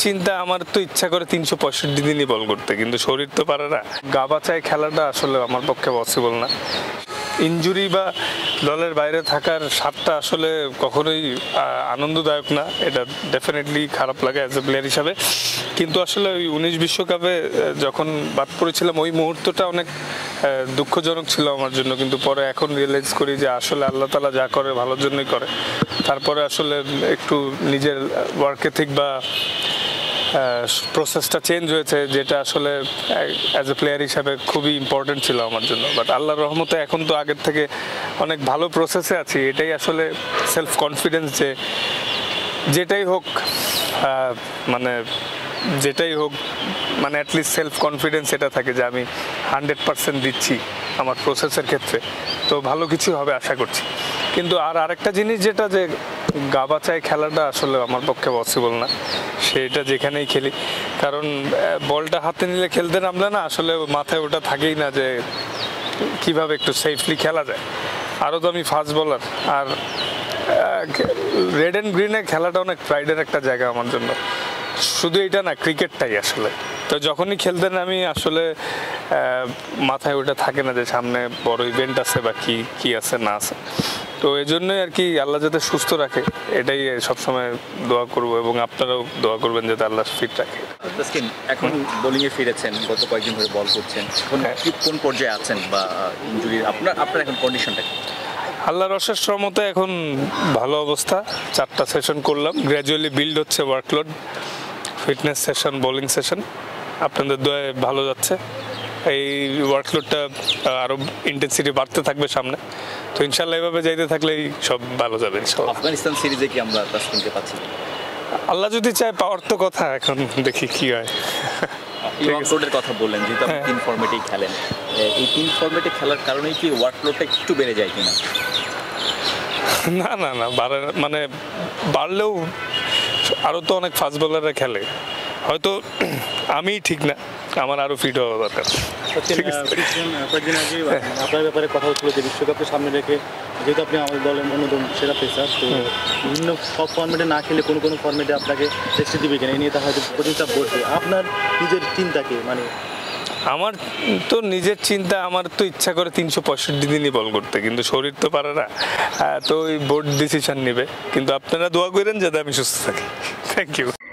চিন্তা আমার তো ইচ্ছা করে 365 দিনই বল করতে, কিন্তু শরীর তো পারে না। গা বাঁচায় খেলাটা আসলে আমার পক্ষে পসিবল না। ইনজুরি বা দলের বাইরে থাকার স্বাদটা আসলে কখনোই আনন্দদায়ক না, এটা ডেফিনেটলি খারাপ লাগে অ্যাজ এ প্লেয়ার হিসাবে। কিন্তু আসলে ওই 19 বিশ্বকাপে যখন বাদ পড়েছিলাম ওই মুহূর্তটা অনেক দুঃখজনক ছিল আমার জন্য, কিন্তু পরে এখন রিয়েলাইজ করি যে আসলে আল্লাহ তাআলা যা করে ভালোর জন্যই করে। তারপরে আসলে একটু নিজের ওয়ার্ক এথিক বা প্রসেসটা চেঞ্জ হয়েছে, যেটা আসলে অ্যাজ এ প্লেয়ার হিসাবে খুবই ইম্পর্টেন্ট ছিল আমার জন্য। বাট আল্লাহর রহমতে এখন তো আগের থেকে অনেক ভালো প্রসেসে আছি। এটাই আসলে সেলফ কনফিডেন্স যে যেটাই হোক মানে অ্যাটলিস্ট সেলফ কনফিডেন্স এটা থাকে যে আমি 100% দিচ্ছি আমার প্রসেসের ক্ষেত্রে, তো ভালো কিছু হবে আশা করছি। কিন্তু আরেকটা জিনিস যেটা যে গা বাঁচায় খেলাটা আসলে আমার পক্ষে পসিবল না, সেটা যেখানেই খেলি। কারণ বলটা হাতে নিলে খেলতে নামলে না আসলে মাথায় ওটা থাকেই না যে কিভাবে একটু সেফলি খেলা যায়। আরও তো আমি ফাস্ট বোলার, আর রেড অ্যান্ড গ্রিনে খেলাটা অনেক প্রাইডের একটা জায়গা আমার জন্য। শুধু এটা না, ক্রিকেটটাই আসলে। তো যখনই খেলতে নামি আসলে মাথায় ওটা থাকে না যে সামনে বড় ইভেন্ট আছে বা কি আছে না আছে। তো এই জন্যই আর কি আল্লাহ যাতে সুস্থ রাখে এটাই সবসময় দোয়া করব, এবং আপনারাও দোয়া করবেন যাতে আল্লাহ ফিট রাখে। তাসকিন এখন বোলিংয়ে ফিরেছেন, গত কয়েকদিন ধরে বল করছেন, কোন পর্যায়ে আছেন বা ইনজুরির আপনার এখন কন্ডিশনটা কি? আল্লাহর অশেষ রহমতে এখন ভালো অবস্থা। 4টা সেশন করলাম, গ্র্যাজুয়ালি বিল্ড হচ্ছে workload, fitness session, bowling session. আপনাদের দোয়ায় ভালো যাচ্ছে। এই ওয়ার্কলোডটা আরও ইন্টেন্সিটি বাড়তে থাকবে সামনে, তো ইনশাল্লাহ এভাবে যাইতে থাকলেই সব ভালো যাবে ইনশাল্লাহ। আফগানিস্তান সিরিজে কি আমরা তাসকিনকে পাচ্ছি? আল্লাহ যদি চায়, পাওয়ার তো কথা, এখন দেখি কি হয়। ওয়ার্কলোডের কথা বললেন, যেহেতু আপনি 3 ফরম্যাটেই খেলেন, এই 3 ফরম্যাটে খেলার কারণেই কি ওয়ার্কলোডটা একটু বেড়ে যায় কিনা? না, মানে বাড়লেও আরও তো অনেক ফাস্ট বোলাররা খেলে, হয়তো আমি ঠিক না, আমার আরও ফিট হওয়া দরকার। কয়েকদিন আগে আপনার ব্যাপারে কথা হচ্ছিল যে বিশ্বকাপের সামনে রেখে, যেহেতু আপনি আমাদের দলের অন্যতম সেরা পেসার, তো বিভিন্ন সব ফর্মেটে না খেলে কোনো ফর্মেটে আপনাকে রেস্ট দিবে কিনা, এই নিয়ে তা হয়তো প্রতিষ্ঠা বসবে। আপনার নিজের চিন্তাকে মানে আমার তো নিজের চিন্তা, আমার তো ইচ্ছা করে 365 দিনই বল করতে, কিন্তু শরীর তো পারে না। তো ওই বোর্ড ডিসিশন নেবে, কিন্তু আপনারা দোয়া করেন যাতে আমি সুস্থ থাকি। Thank you.